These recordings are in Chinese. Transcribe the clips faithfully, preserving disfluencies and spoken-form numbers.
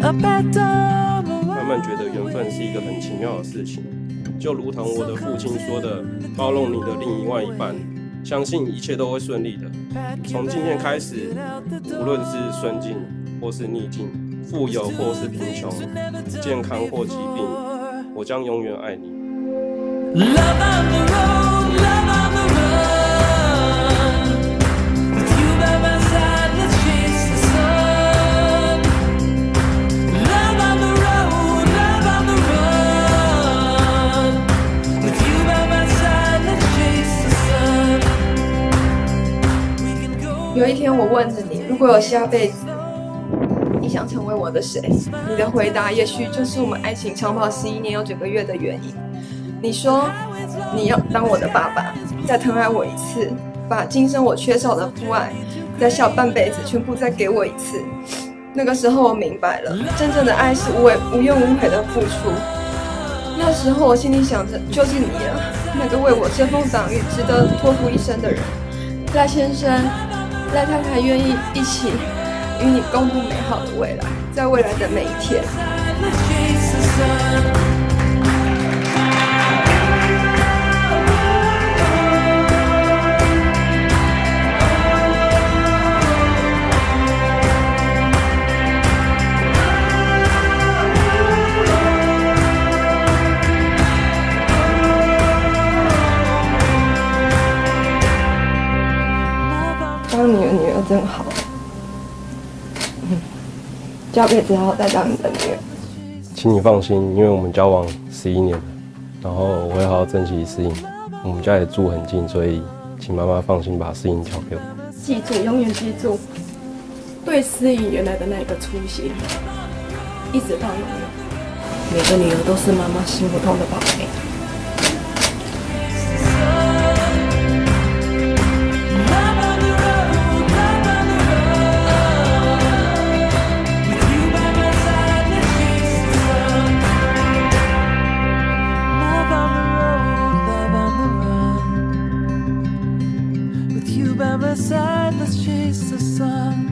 慢慢觉得缘分是一个很奇妙的事情，就如同我的父亲说的，包容你的另外一半，相信一切都会顺利的。从今天开始，无论是顺境或是逆境，富有或是贫穷，健康或疾病，我将永远愛你。 有一天我问着你，如果有下辈子，你想成为我的谁？你的回答也许就是我们爱情长跑十一年有九个月的原因。你说你要当我的爸爸，再疼爱我一次，把今生我缺少的父爱，在下半辈子全部再给我一次。那个时候我明白了，真正的爱是无悔无怨无悔的付出。那时候我心里想着，就是你啊，那个为我遮风挡雨、值得托付一生的人。赖先生。赖太太愿意一起与你共度美好的未来，在未来的每一天。当你的女儿真好，嗯，下辈子还要再当你的女儿。 请你放心，因为我们交往十一年了，然后我会好好珍惜思颖。我们家也住很近，所以请妈妈放心把思颖交给我。 记住，永远记住，对思颖原来的那个初心，一直到永远。每个女儿都是妈妈心目中的宝贝。 By my side, let's chase the sun.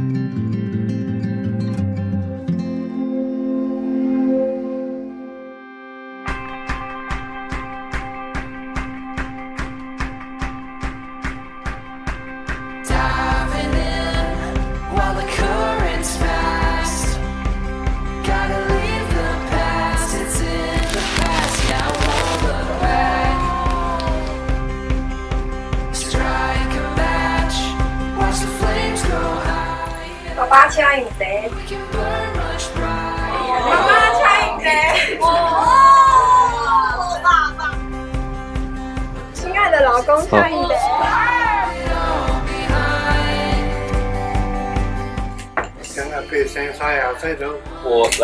Diving in while the current's fast. Gotta leave the past, it's in the past. Now won't look back. Strike a match, watch the flames go high. 爸爸请饮茶。 We can burn much brighter. 爸爸请饮茶。哦，爸爸。亲爱的老公，请饮茶。 今日佢生晒又生咗， 我来。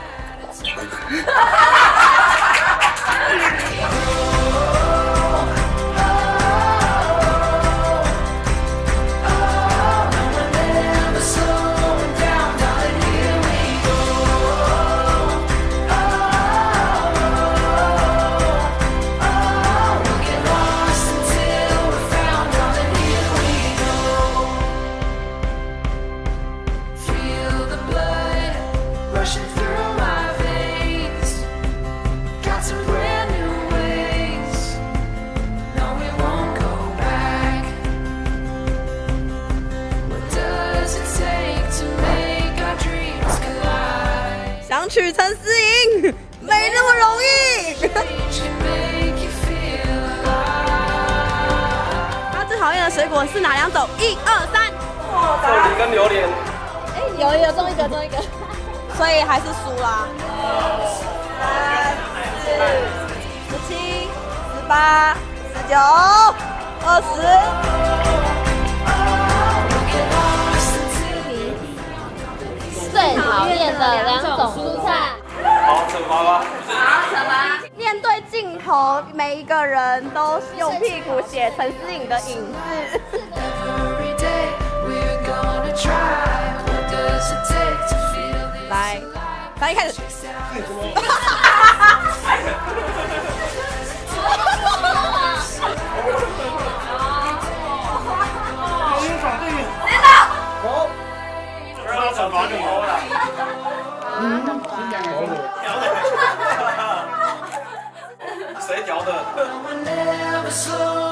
想娶陈思颖，没那么容易。他最讨厌的水果是哪两种？一二三。 凤梨跟榴莲。 哎，有有中一个，中一个，所以还是输啦。三、四、十七、十八、十九、二十。 最讨厌的两种蔬菜。 好，惩罚吧。 好，惩罚。面对镜头，每一个人都用屁股写陈思颖的影子。来，咱一开始。 惩罚就好了。 嗯， 调的。谁调的？ Never slow